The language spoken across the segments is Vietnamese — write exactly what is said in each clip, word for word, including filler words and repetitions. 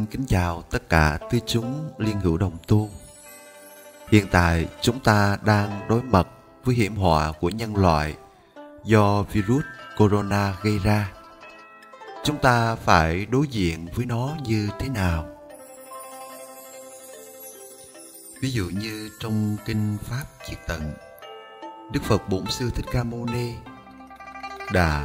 kính chào tất cả tứ chúng liên hữu đồng tu. Hiện tại chúng ta đang đối mặt với hiểm họa của nhân loại do virus corona gây ra. Chúng ta phải đối diện với nó như thế nào? Ví dụ như trong Kinh Pháp Diệt Tận, Đức Phật Bổn Sư Thích Ca Mâu Ni đã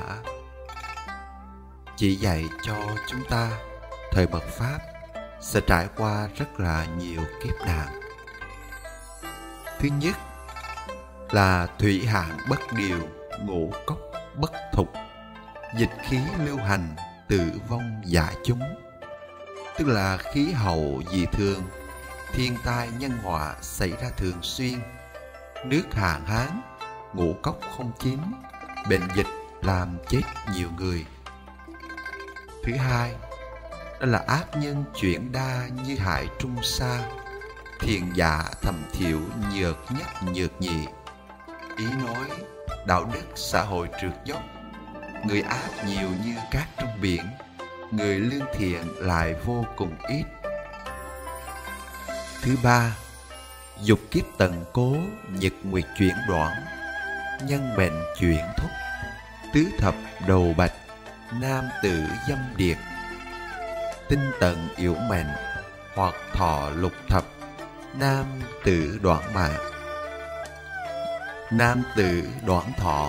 chỉ dạy cho chúng ta thời mạt Pháp sẽ trải qua rất là nhiều kiếp nạn. Thứ nhất là thủy hạn bất điều, ngũ cốc bất thục, dịch khí lưu hành, tử vong dã chúng. Tức là khí hậu dị thường, thiên tai nhân họa xảy ra thường xuyên, nước hạn hán, ngũ cốc không chín, bệnh dịch làm chết nhiều người. Thứ hai, đó là ác nhân chuyển đa như hại trung sa, thiện dạ thầm thiểu nhược nhất nhược nhị. Ý nói đạo đức xã hội trượt dốc, người ác nhiều như cát trong biển, người lương thiện lại vô cùng ít. Thứ ba, dục kiếp tận cố, nhật nguyệt chuyển đoạn, nhân mệnh chuyển thúc, tứ thập đầu bạch, nam tử dâm điệt, tinh tận yểu mệnh, hoặc thọ lục thập, nam tử đoạn mạng. Nam tử đoạn thọ,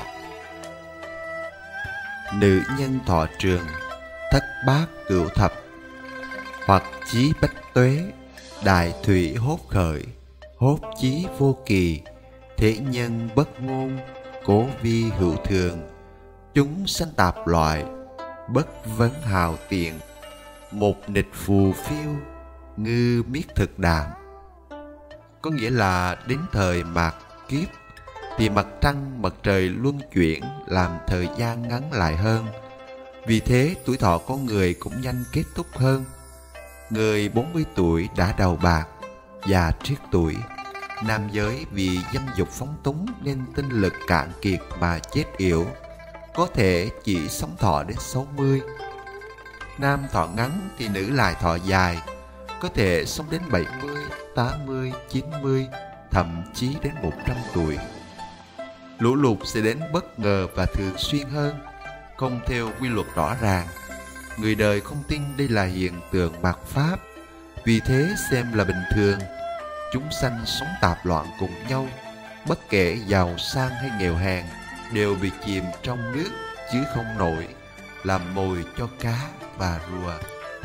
nữ nhân thọ trường, thất bát cửu thập, hoặc chí bách tuế, đại thủy hốt khởi, hốt chí vô kỳ, thế nhân bất ngôn, cố vi hữu thường, chúng sanh tạp loại, bất vấn hào tiện, một nịch phù phiêu, ngư miết thực đạm. Có nghĩa là đến thời mạt kiếp thì mặt trăng mặt trời luân chuyển làm thời gian ngắn lại hơn. Vì thế tuổi thọ con người cũng nhanh kết thúc hơn. Người bốn mươi tuổi đã đầu bạc, già triết tuổi. Nam giới vì dâm dục phóng túng nên tinh lực cạn kiệt mà chết yểu, có thể chỉ sống thọ đến sáu mươi. Nam thọ ngắn thì nữ lại thọ dài, có thể sống đến bảy mươi, tám mươi, chín mươi, thậm chí đến một trăm tuổi. Lũ lụt sẽ đến bất ngờ và thường xuyên hơn, không theo quy luật rõ ràng. Người đời không tin đây là hiện tượng mạt Pháp, vì thế xem là bình thường. Chúng sanh sống tạp loạn cùng nhau, bất kể giàu sang hay nghèo hèn, đều bị chìm trong nước chứ không nổi, làm mồi cho cá và rùa.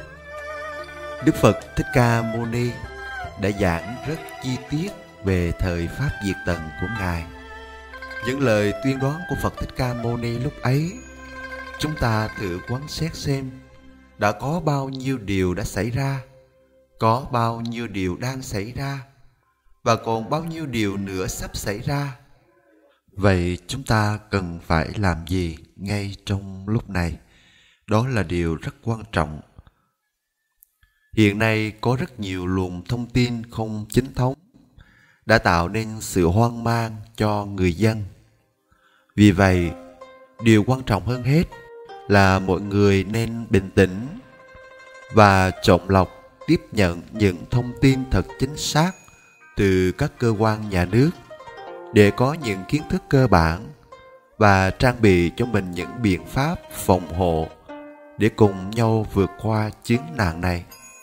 Đức Phật Thích Ca Mâu Ni đã giảng rất chi tiết về thời Pháp Diệt Tận của Ngài. Những lời tuyên đoán của Phật Thích Ca Mâu Ni lúc ấy, chúng ta thử quan sát xem đã có bao nhiêu điều đã xảy ra, có bao nhiêu điều đang xảy ra, và còn bao nhiêu điều nữa sắp xảy ra. Vậy chúng ta cần phải làm gì ngay trong lúc này? Đó là điều rất quan trọng. Hiện nay có rất nhiều luồng thông tin không chính thống đã tạo nên sự hoang mang cho người dân. Vì vậy, điều quan trọng hơn hết là mọi người nên bình tĩnh và chọn lọc tiếp nhận những thông tin thật chính xác từ các cơ quan nhà nước để có những kiến thức cơ bản và trang bị cho mình những biện pháp phòng hộ để cùng nhau vượt qua chứng nạn này.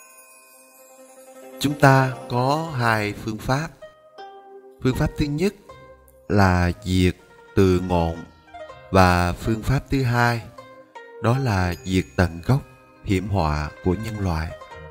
Chúng ta có hai phương pháp. Phương pháp thứ nhất là diệt từ ngọn, và phương pháp thứ hai đó là diệt tận gốc hiểm họa của nhân loại.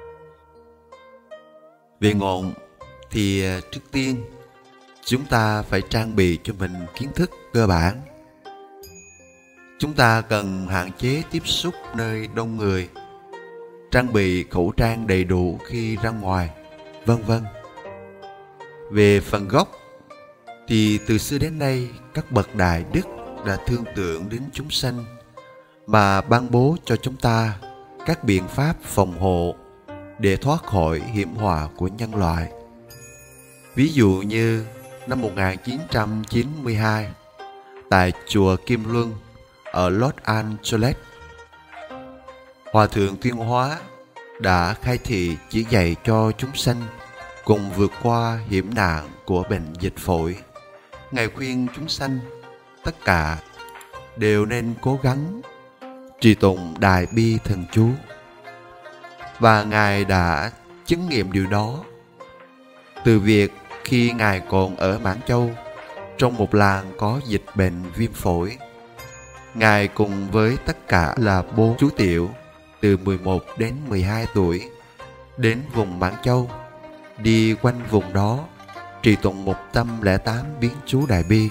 Về ngọn thì trước tiên chúng ta phải trang bị cho mình kiến thức cơ bản. Chúng ta cần hạn chế tiếp xúc nơi đông người, trang bị khẩu trang đầy đủ khi ra ngoài, vân vân. Về phần gốc thì từ xưa đến nay các bậc đại đức đã thương tưởng đến chúng sanh mà ban bố cho chúng ta các biện pháp phòng hộ để thoát khỏi hiểm họa của nhân loại. Ví dụ như năm một nghìn chín trăm chín mươi hai, tại chùa Kim Luân ở Los Angeles, Hòa thượng Tuyên Hóa đã khai thị chỉ dạy cho chúng sanh cùng vượt qua hiểm nạn của bệnh dịch phổi. Ngài khuyên chúng sanh tất cả đều nên cố gắng trì tụng Đại Bi Thần Chú, và Ngài đã chứng nghiệm điều đó từ việc khi Ngài còn ở Mãn Châu, trong một làng có dịch bệnh viêm phổi, Ngài cùng với tất cả là bốn chú tiểu từ mười một đến mười hai tuổi đến vùng Mãn Châu, đi quanh vùng đó trì tụng một trăm lẻ tám biến chú Đại Bi.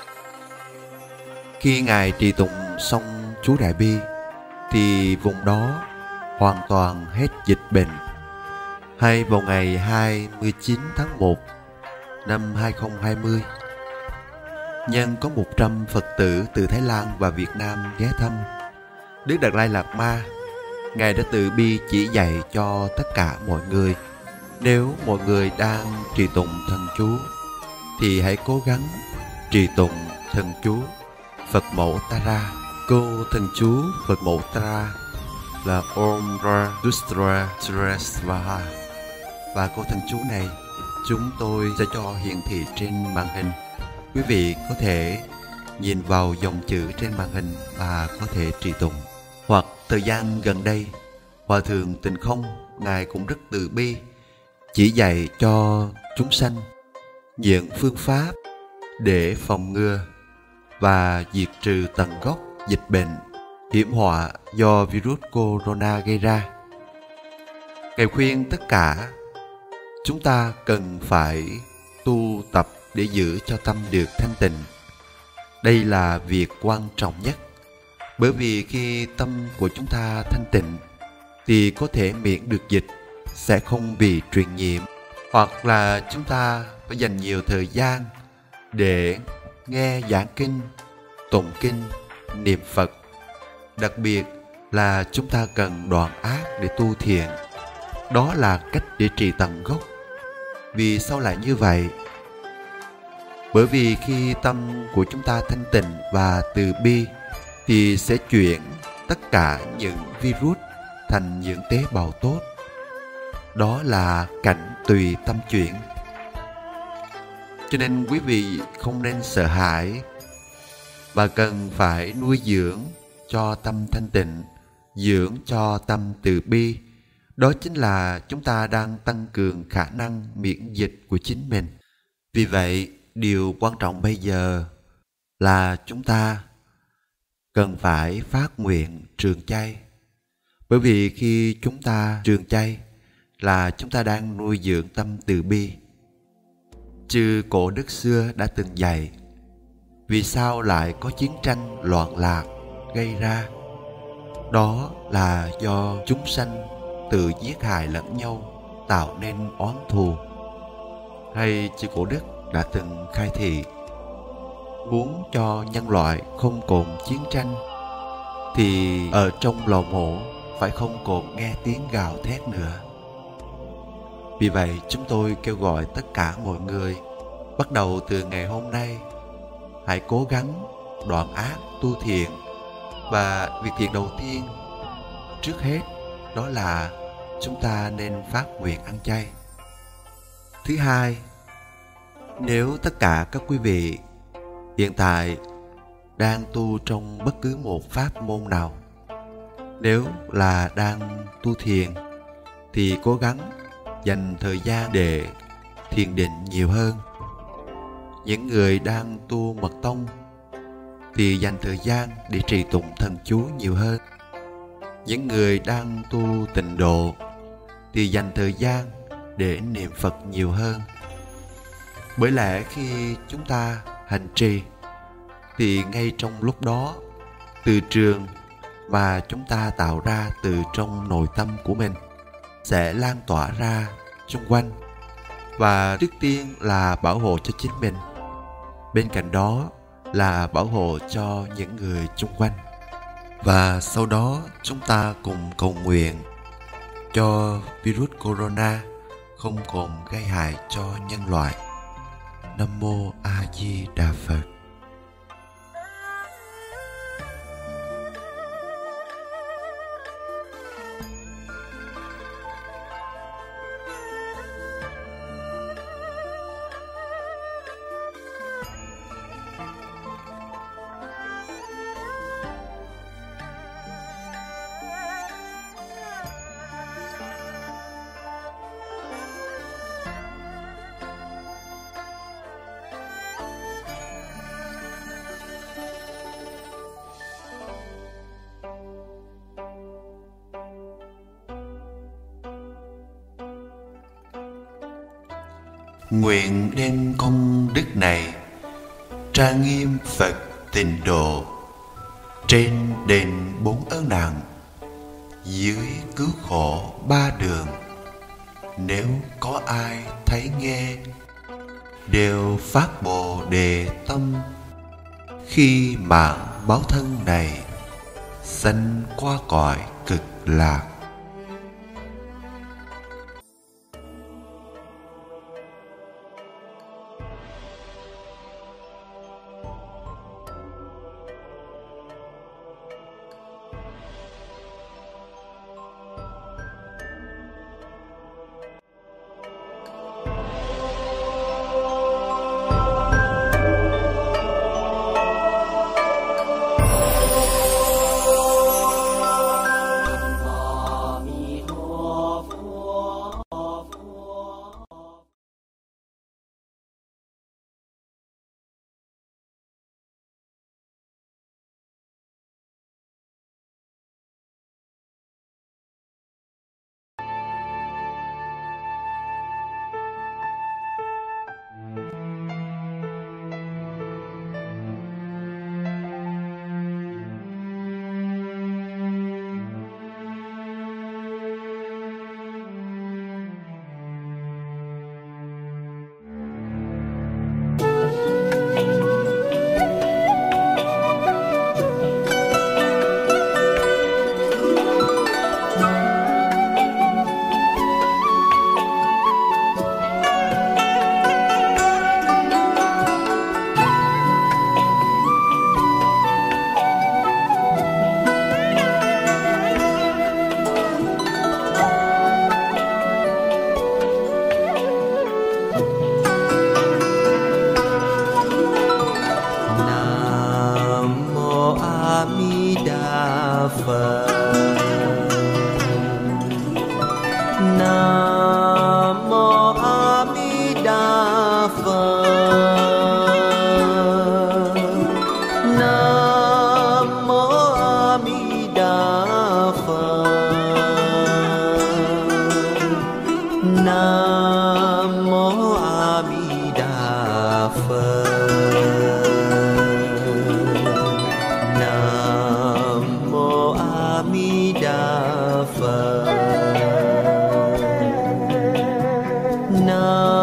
Khi Ngài trì tụng xong chú Đại Bi thì vùng đó hoàn toàn hết dịch bệnh. Hay vào ngày hai mươi chín tháng một năm hai không hai không, nhân có một trăm Phật tử từ Thái Lan và Việt Nam ghé thăm, Đức Đạt Lai Lạt Ma, Ngài đã từ bi chỉ dạy cho tất cả mọi người: nếu mọi người đang trì tụng thần chú thì hãy cố gắng trì tụng thần chú Phật Mẫu Tara. Câu thần chú Phật Mẫu Tara là Om Ra Dustra Svaha, và câu thần chú này chúng tôi sẽ cho hiển thị trên màn hình. Quý vị có thể nhìn vào dòng chữ trên màn hình và có thể trì tụng. Hoặc thời gian gần đây, Hòa Thượng Tịnh Không, Ngài cũng rất từ bi chỉ dạy cho chúng sanh những phương pháp để phòng ngừa và diệt trừ tận gốc dịch bệnh hiểm họa do virus corona gây ra. Ngài khuyên tất cả chúng ta cần phải tu tập để giữ cho tâm được thanh tịnh. Đây là việc quan trọng nhất, bởi vì khi tâm của chúng ta thanh tịnh thì có thể miễn được dịch, sẽ không bị truyền nhiễm. Hoặc là chúng ta phải dành nhiều thời gian để nghe giảng kinh, tụng kinh, niệm Phật. Đặc biệt là chúng ta cần đoạn ác để tu thiện. Đó là cách để trị tận gốc. Vì sao lại như vậy? Bởi vì khi tâm của chúng ta thanh tịnh và từ bi thì sẽ chuyển tất cả những virus thành những tế bào tốt. Đó là cảnh tùy tâm chuyển. Cho nên quý vị không nên sợ hãi, và cần phải nuôi dưỡng cho tâm thanh tịnh, dưỡng cho tâm từ bi. Đó chính là chúng ta đang tăng cường khả năng miễn dịch của chính mình. Vì vậy, điều quan trọng bây giờ là chúng ta cần phải phát nguyện trường chay. Bởi vì khi chúng ta trường chay là chúng ta đang nuôi dưỡng tâm từ bi. Chư cổ đức xưa đã từng dạy, vì sao lại có chiến tranh loạn lạc gây ra? Đó là do chúng sanh tự giết hại lẫn nhau, tạo nên oán thù. Hay chư cổ đức đã từng khai thị, muốn cho nhân loại không còn chiến tranh thì ở trong lò mổ phải không còn nghe tiếng gào thét nữa. Vì vậy chúng tôi kêu gọi tất cả mọi người, bắt đầu từ ngày hôm nay, hãy cố gắng đoạn ác tu thiện. Và việc thiện đầu tiên trước hết đó là chúng ta nên phát nguyện ăn chay. Thứ hai, nếu tất cả các quý vị hiện tại đang tu trong bất cứ một pháp môn nào, nếu là đang tu thiền thì cố gắng dành thời gian để thiền định nhiều hơn. Những người đang tu mật tông thì dành thời gian để trì tụng thần chú nhiều hơn. Những người đang tu tịnh độ thì dành thời gian để niệm Phật nhiều hơn. Bởi lẽ khi chúng ta hành trì thì ngay trong lúc đó, từ trường mà chúng ta tạo ra từ trong nội tâm của mình sẽ lan tỏa ra xung quanh, và trước tiên là bảo hộ cho chính mình, bên cạnh đó là bảo hộ cho những người xung quanh. Và sau đó chúng ta cùng cầu nguyện cho virus corona không còn gây hại cho nhân loại. Nam Mô A Di Đà Phật. Nguyện đem công đức này trang nghiêm Phật Tịnh Độ, trên đền bốn ơn nặng, dưới cứu khổ ba đường. Nếu có ai thấy nghe, đều phát Bồ Đề tâm, khi mạng báo thân này sanh qua cõi cực lạc. Nam